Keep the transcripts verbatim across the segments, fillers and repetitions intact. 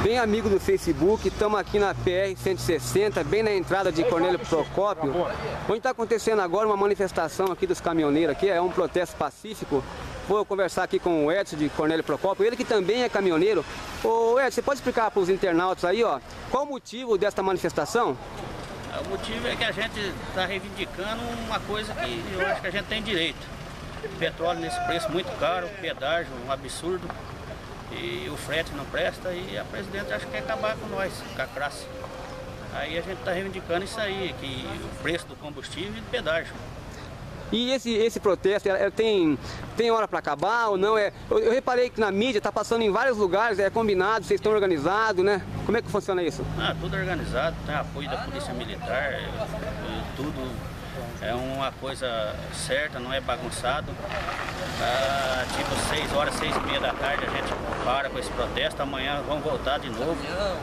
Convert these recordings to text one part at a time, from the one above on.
bem amigo do Facebook. Estamos aqui na P R cento e sessenta, bem na entrada de Cornélio Procópio, onde está acontecendo agora uma manifestação aqui dos caminhoneiros. Aqui é um protesto pacífico. Vou conversar aqui com o Edson de Cornélio Procópio, ele que também é caminhoneiro. Ô Edson, você pode explicar para os internautas aí, ó, qual o motivo desta manifestação? O motivo é que a gente está reivindicando uma coisa que eu acho que a gente tem direito. Petróleo nesse preço muito caro, pedágio um absurdo, e o frete não presta, e a presidente acha que quer acabar com nós, com a classe. Aí a gente está reivindicando isso aí, que o preço do combustível e do pedágio. E esse, esse protesto, é, tem, tem hora para acabar ou não? É, eu, eu reparei que na mídia está passando em vários lugares, é combinado, vocês estão organizados, né? Como é que funciona isso? Ah, tudo organizado, tem apoio da Polícia Militar, tudo é uma coisa certa, não é bagunçado. Ah, tipo seis horas, seis e meia da tarde a gente para com esse protesto, amanhã vamos voltar de novo.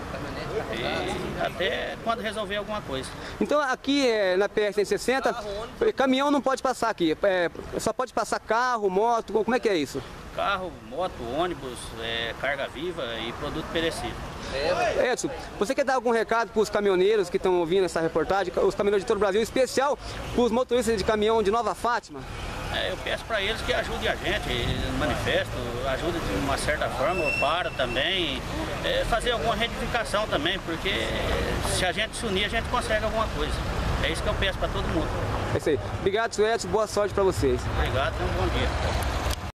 E até quando resolver alguma coisa. Então aqui é, na P R cento e sessenta, caminhão não pode passar aqui, é, só pode passar carro, moto, como é que é isso? Carro, moto, ônibus, é, carga viva e produto perecível. Edson, você quer dar algum recado para os caminhoneiros que estão ouvindo essa reportagem, os caminhoneiros de todo o Brasil, em especial para os motoristas de caminhão de Nova Fátima? É, eu peço para eles que ajudem a gente no manifesto, ajudem de uma certa forma, ou para também, é, fazer alguma retificação também, porque se a gente se unir, a gente consegue alguma coisa. É isso que eu peço para todo mundo. É isso aí. Obrigado, Edson. Boa sorte para vocês. Obrigado, um bom dia.